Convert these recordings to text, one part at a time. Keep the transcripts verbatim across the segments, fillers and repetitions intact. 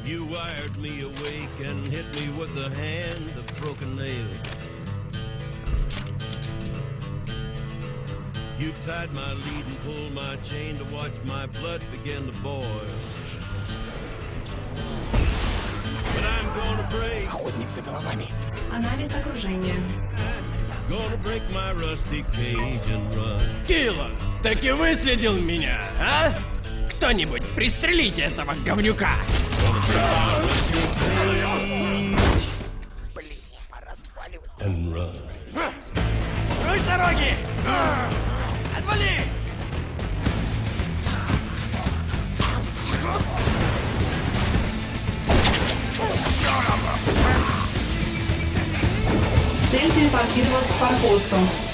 You wired me awake and hit me with a hand of broken nails. You tied my lead and pulled my chain to watch my blood begin to boil. But I'm gonna break. Охотник за головами. Анализ окружения. Gonna break my rusty cage and run. Киллан, таки выследил меня, а? Кто-нибудь пристрелите этого говнюка! Блин, пора сваливать. And run. Русь дороги! Отвали! Цель телепортировалась к форпосту.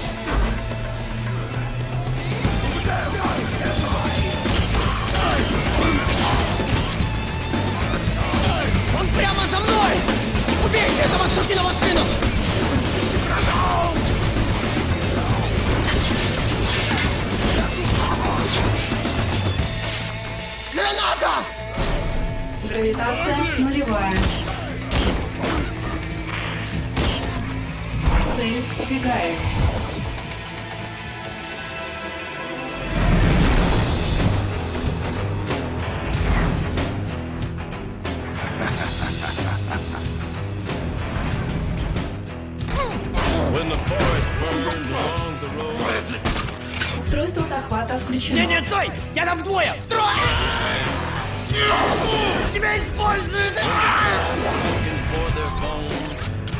Он прямо за мной! Убейте этого сукиного сына! Граната! Гравитация нулевая. Цель убегает. When the forest burns along the road. Устройство захвата включено. Не, нет, стой! Я там вдвое! Втрое! Тебя используют! For their bones.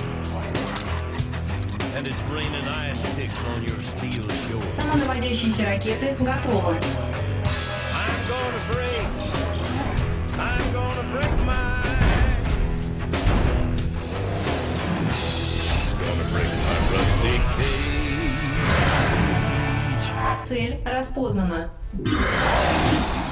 And it's raining ice picks on your steel shore. Самонаводящиеся ракеты готовы. I'm gonna break. I'm gonna break my. Gonna break my rusty cage. Цель распознана.